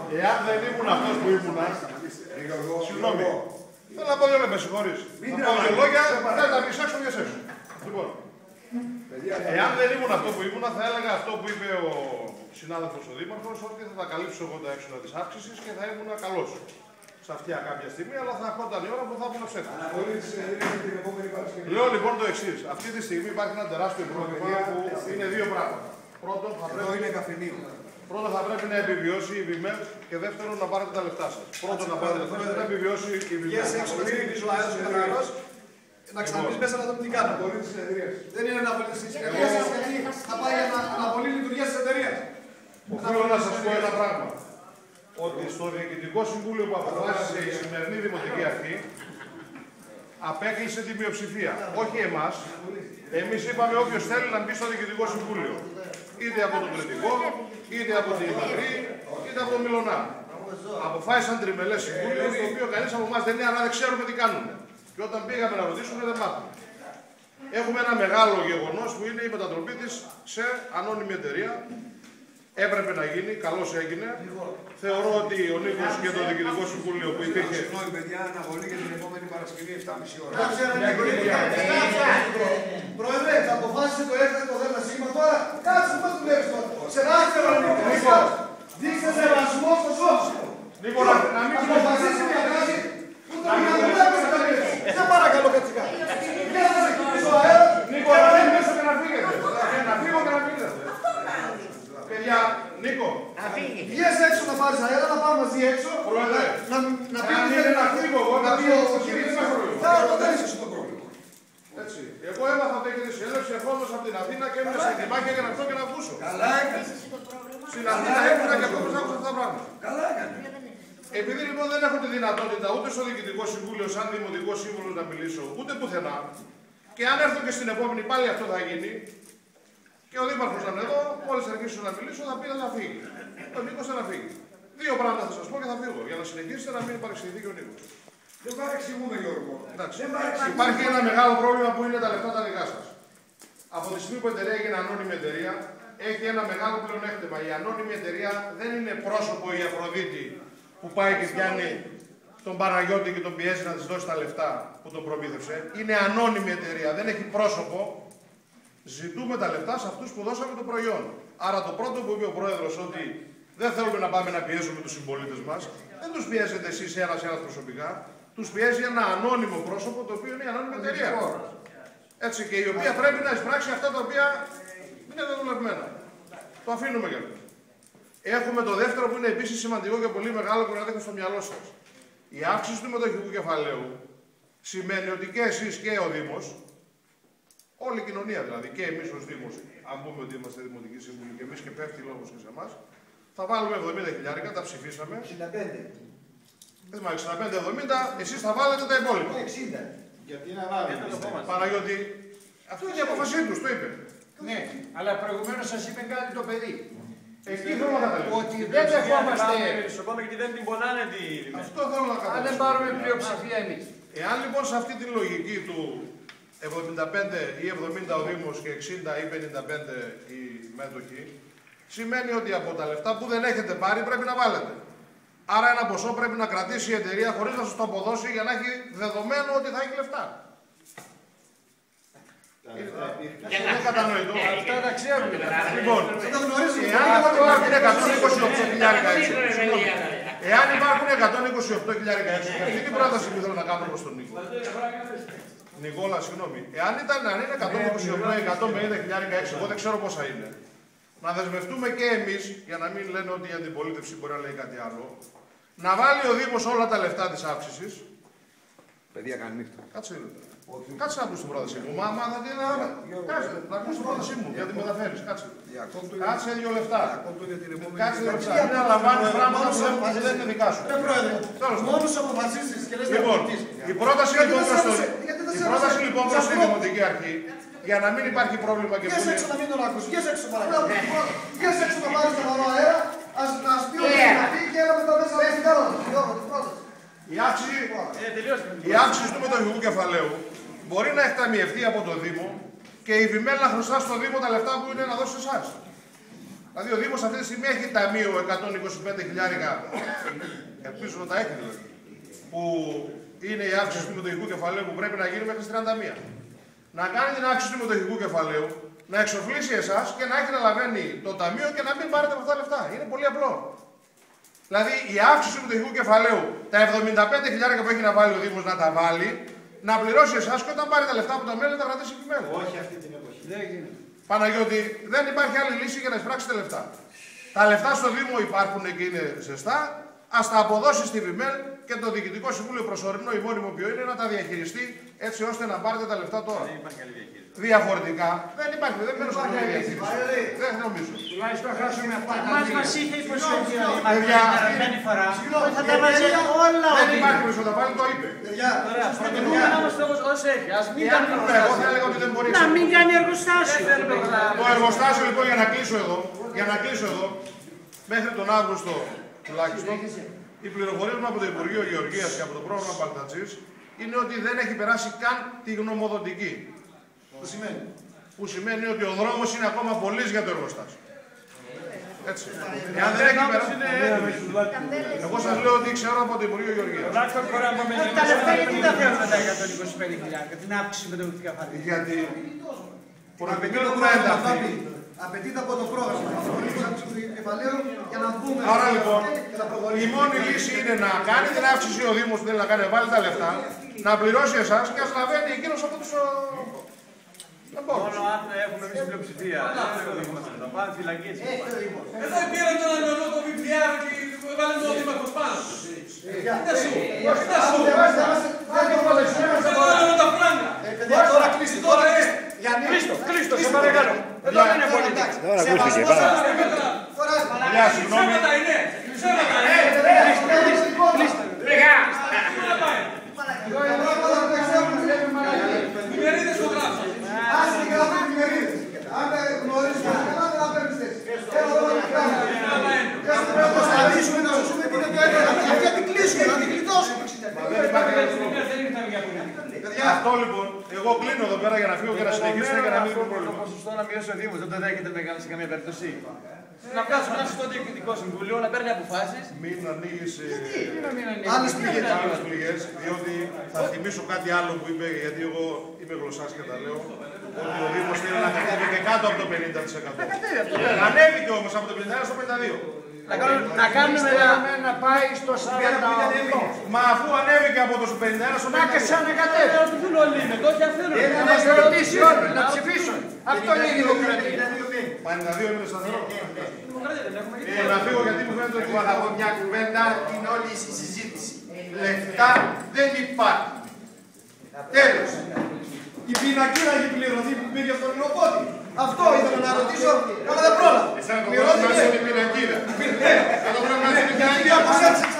Εάν δεν ήμουν αυτός που ήμουνα. Συγγνώμη. Θέλω να πω δύο λεπτά, συγχωρείς. Να πω δύο λόγια, δεν τα μισάξω για εσένα. Λοιπόν, εάν δεν ήμουν αυτό που ήμουνα, θα έλεγα αυτό που είπε ο συνάδελφος ο Δήμαρχος, ότι θα τα καλύψω εγώ τα έξοδα της αύξησης και θα ήμουν καλός σε αυτιά κάποια στιγμή, αλλά θα έρχονταν η ώρα που θα ήμουν ψεύτικος. Λέω λοιπόν το εξής. Αυτή τη στιγμή υπάρχει ένα τεράστιο πρόβλημα που είναι δύο πράγματα. Πρώτον, θα πρέπει να επιβιώσει η ΒΙΜΕΠ και δεύτερον να πάρετε τα λεφτά σας. Πρώτον, να πάρετε τα λεφτά σας, να επιβιώσει η ΒΙΜΕΠ. Να ξαναπείς μέσα να δούμε τι κάνω. Δεν είναι να απολύσεις τις εταιρείες σας, γιατί θα πάει να απολύει λειτουργία της εταιρείας. Οφείλω να σας πω ένα πράγμα. Ότι στο Διοικητικό Συμβούλιο που αποφάσισε η σημερινή Δημοτική Αρχή, απέκλεισε τη μειοψηφία. Όχι εμάς. Εμείς είπαμε όποιος θέλει να μπει στο Διοικητικό Συμβούλιο. Είτε από τον Κρητικό, είτε από την Ιμαδρή, είτε από τον Μιλωνά. Αποφάσισαν τριμελές συμβούλιο, το οποίο κανείς από εμάς δεν είναι, αλλά δεν ξέρουμε τι κάνουν. Και όταν πήγαμε να ρωτήσουμε, δεν μάθαμε. Έχουμε ένα μεγάλο γεγονός που είναι η μετατροπή της σε ανώνυμη εταιρεία. Έπρεπε να γίνει, καλώς έγινε. Θεωρώ ότι ο Νίκος και το Διοικητικό Συμβούλιο που υπήρχε. Συγγνώμη, παιδιά, αναβολή για την επόμενη Παρασκευή 7,5 ώρα. Πρόεδρε, θα αποφάσισε το έκτακτο ΔΣ τώρα. Κάτσε πώς του βλέπεις τώρα. Σε ράσκευα να μην δείξτε σεβασμό στο σώμα. Νίκο, να μην αποφασίσει μια δράση που το μοιάζει. Σε παρακαλώ κατσικά. Για να σε κοιτήσω αέρα. Νίκο, να μην μέσα και να φύγετε. Να φύγω και να φύγετε. Παιδιά, Νίκο. Βγες έξω να πάρεις αέρα, να πάμε μαζί έξω. Πρόεδρε, να πει να φύγω εγώ, να πει ο κύριος Μαυρολίου. Θα ρωτήσεις εσύ το πρόβλημα. Έτσι. Εγώ έμαθα ότι έχετε συνέλευση ερχόμενος από την Αθήνα και έμεινα σε Δημάκια για να έρθω και να ακούσω. Καλά έκανε. Στην Αθήνα έμεινα και ακόμα άκουσα αυτά τα πράγματα. Καλά έκανε. Επειδή λοιπόν δεν έχω τη δυνατότητα ούτε στο Διοικητικό Συμβούλιο, σαν Δημοτικό Σύμβουλο να μιλήσω, ούτε πουθενά, και αν έρθω και στην επόμενη πάλι αυτό θα γίνει, και ο Δήμαρχος να είναι εδώ, μόλις αρχίσω να μιλήσω, θα πει να φύγει. Ο Νίκος θα φύγει. Δύο πράγματα θα σας πω και θα φύγω, για να συνεχίσετε να μην παρεξηγηθεί και ο Νίκος. Δεν παρεξηγούμε, Γιώργο. Υπάρχει ένα μεγάλο πρόβλημα που είναι τα λεφτά τα δικά σας. Από τη στιγμή που η εταιρεία έγινε ανώνυμη εταιρεία, έχει ένα μεγάλο πλεονέκτημα. Η ανώνυμη εταιρεία δεν είναι πρόσωπο η Αφροδίτη που πάει και πιάνει τον Παναγιώτη και τον πιέζει να της δώσει τα λεφτά που τον προμήθευσε. Είναι ανώνυμη εταιρεία, δεν έχει πρόσωπο. Ζητούμε τα λεφτά σε αυτούς που δώσαμε το προϊόν. Άρα το πρώτο που είπε ο Πρόεδρος, ότι δεν θέλουμε να πάμε να πιέζουμε τους συμπολίτες μας, δεν τους πιέζετε εσείς ένας προσωπικά, τους πιέζει ένα ανώνυμο πρόσωπο, το οποίο είναι η ανώνυμη εταιρεία. Έτσι, και η οποία πρέπει να εισπράξει αυτά τα οποία είναι δεδουλευμένα. Το αφήνουμε για αυτό. Έχουμε το δεύτερο που είναι επίσης σημαντικό και πολύ μεγάλο που να δέχεται στο μυαλό σας. Η αύξηση του μετοχικού κεφαλαίου σημαίνει ότι και εσείς και ο Δήμος, όλη η κοινωνία δηλαδή, και εμείς ως Δήμος, αν πούμε ότι είμαστε Δημοτικοί Σύμβουλοι και εμείς και πέφτει λόγος και σε εμάς, θα βάλουμε 70.000, τα ψηφίσαμε. 65. Δεν μ' 65-70, εσείς θα βάλετε τα υπόλοιπα. 60. Γιατί να βάλουμε. Παναγιώτη, αυτό είναι η απόφασή τους, το είπε. Ναι, αλλά προηγουμένως σας είπε κάτι το παιδί. Εκεί θέλω να καταλήξω. Ότι δεν δεχόμαστε. Γιατί δεν την πονάνε τη. Αυτό θέλω να καταλήξω. Αν δεν πάρουμε πλειοψηφία εμείς. Εάν λοιπόν σε αυτή τη λογική του 75 ή 70 ο Δήμος και 60 ή 55 οι μέτοχοι, σημαίνει ότι από τα λεφτά που δεν έχετε πάρει πρέπει να βάλετε. Άρα ένα ποσό πρέπει να κρατήσει η εταιρεία χωρίς να σας το αποδώσει για να έχει δεδομένο ότι θα έχει λεφτά. Είναι κατανοητό. Αυτά τα ξέρουμε. Λοιπόν, εάν υπάρχουν 128.000 έξω, αυτή την πρόταση που θέλω να κάνω προς τον Νίκο. Νικόλα, συγγνώμη. Εάν είναι 128 ή 150.000 έξω, εγώ δεν ξέρω πόσα είναι. Να δεσμευτούμε και εμείς, για να μην λένε ότι η αντιπολίτευση μπορεί να λέει κάτι άλλο, να βάλει ο Δήμος όλα τα λεφτά της αύξησης. Παιδιά, κάνει νύχτα. Κάτσε λίγο. Κάτσε να ακούς την πρόταση μου. Μα θα τι να ακούς την πρότασή μου, γιατί μεταφέρεις. Κάτσε. Κάτσε 2 λεπτά. Κάτσε 2 λεπτά. Μην αναλαμβάνεις πράγματα που δεν είναι δικά σου. Μόνος αποφασίσεις και λες Λοιπόν, η πρόταση λοιπόν προς τη Δημοτική Αρχή, για να μην υπάρχει πρόβλημα και βγες έξω να μην τον ακούσει. Βγες έξω παρακαλώ. Βγες έξω να πάρεις τον καλό αέρα, ας πει ότι θα πει και έλα μετά μέσα να έρθει καλά. Η αύξηση του μετοχικού κεφαλαίου μπορεί να εκταμιευτεί από το Δήμο και η Βημέλα χρωστά στο Δήμο τα λεφτά που είναι να δώσει σε εσάς. Δηλαδή ο Δήμος αυτή τη στιγμή έχει ταμείο 125 χιλιάρικα, ελπίζω να τα έχει δηλαδή, που είναι η αύξηση του μετοχικού κεφαλαίου που πρέπει να γίνει μέχρι τις 31. Να κάνει την αύξηση του μετοχικού κεφαλαίου, να εξοφλήσει εσάς και να έχει να λαβαίνει το ταμείο και να μην πάρετε αυτά τα λεφτά. Είναι πολύ απλό. Δηλαδή η αύξηση του μετοχικού κεφαλαίου, τα 75 χιλιάρικα που έχει να βάλει ο Δήμος να τα βάλει, να πληρώσει εσάς και όταν πάρει τα λεφτά από το μέλη να τα κρατήσει επιμέλεια. Όχι αυτή την εποχή. Δεν γίνεται. Παναγιώτη, δεν υπάρχει άλλη λύση για να εισπράξετε λεφτά. Τα λεφτά στο Δήμο υπάρχουν και είναι ζεστά. Ας τα αποδώσει στη ΒΙΜΕΛ και το Διοικητικό Συμβούλιο προσωρινό ή μόνιμο ποιο είναι να τα διαχειριστεί έτσι ώστε να πάρετε τα λεφτά τώρα. Διαφορετικά δεν υπάρχει, δεν μένω στην διαχείριση. Δεν νομίζω. Τουλάχιστον χάσουμε αυτά. Μας είχε υποσχεθεί ο Παιδιά, Δήμαρχος φορά ότι θα τα βάζει όλα ο δεν υπάρχει Δήμος. μισό, τα πάλι το είπε. Προτιμούμε να είμαστε όπως έχει. Ας μην κάνουμε Εγώ θα έλεγα ότι δεν μπορεί. Να μην κάνει εργοστάσιο. Το εργοστάσιο λοιπόν για να κλείσω εδώ, μέχρι τον Αύγουστο τουλάχιστον, οι πληροφορίες μου από το Υπουργείο Γεωργίας και από το πρόγραμμα Παλτατσής είναι ότι δεν έχει περάσει καν τη γνωμοδοτική. Που σημαίνει ότι ο δρόμος είναι ακόμα πολύς για το εργοστάσιο. Έτσι. Εάν δεν έχει περάσει. Εγώ σας λέω ότι ξέρω από το Υπουργείο Γεωργίας. Τα λεφτά γιατί τα θέλουμε τα 125.000, την αύξηση με το κεφαλαίο. Γιατί Απαιτείται προκειμένου το να πρόγραμμα, ενταχθεί. απαιτείται από το πρόγραμμα. Αύξηση του κεφαλαίου για να βγούμε. Άρα λοιπόν, και να προχωρήσουμε. η μόνη λύση είναι να κάνει την αύξηση ο Δήμος που θέλει να κάνει, να βάλει τα λεφτά, να πληρώσει εσάς και ας λαβαίνει εκείνος από τους εμπόρους. Μόνο αν έχουμε εμείς πλειοψηφία. Θα πάνε φυλακή έτσι. Εδώ πήραν τον ανωνό το βιβλιάριο και βάλαν τον Δήμαρχος πάνω. Κοίτα σου. Θέλω να λέω τα φράγκα. Τώρα κλείστε, τώρα κλείστε. Κλείστο, σε παρακαλώ. Εδώ δεν είναι πολύ. Τώρα ακούστηκε, πάρα. Γεια, συγγνώμη. Ψέματα είναι. Ψέματα είναι. Πού να πάει. Οι μερίδες το γράψαν. Άσε την γράφη τη μερίδες. Αν δεν γνωρίζεις καλά, δεν θα παίρνεις θέση. Έλα εδώ να κάνουμε. Και ας πρέπει να σταματήσουμε να σώσουμε την εταιρεία. Για την κλείσουμε, να την κλειτώσουμε. Αυτό λοιπόν, εγώ κλείνω εδώ πέρα για να φύγω και να συνεχίσουμε και να μην έχουμε Το πρόβλημα. ποσοστό να μειώσει ο Δήμος, δεν το δέχεται μεγάλο σε καμία περίπτωση. Να βγάζουμε ένα στο Διοικητικό Συμβούλιο, να παίρνει αποφάσεις. Μην ανοίγεις Άλλες πληγές. άλλες πληγές, διότι θα θυμίσω κάτι άλλο που είπε, γιατί εγώ είμαι γλωσσάς και τα λέω, ότι ο Δήμος θέλει να κατέβει και κάτω από το 50%. Ανέβηκε όμως από το 51% στο 52%. Να κάνουμε Να πάει στο 48. Μα αφού ανέβηκε από το 51% στο 52%. Να και σαν εγκατέβει. να τους δουν όλοι με το και θέλουν. Να μας ρωτήσει όλοι, να ψηφίσουν. Αυτό είναι η δημοκρατία. 52 είναι σταθερό. Να φύγω γιατί μου φαίνεται ότι Θα πω μια κουβέντα, είναι όλη η συζήτηση. Λεφτά δεν υπάρχει. Τέλος. Η πινακίδα έχει πληρωθεί που πήγε στον Ινοπότη. Αυτό ήθελα να ρωτήσω, αλλά δεν πρόλαβα. εσένα το πρόβλημα είναι η πινακίδα. Εδώ πρέπει να είναι η πινακίδα. Αποσέψεις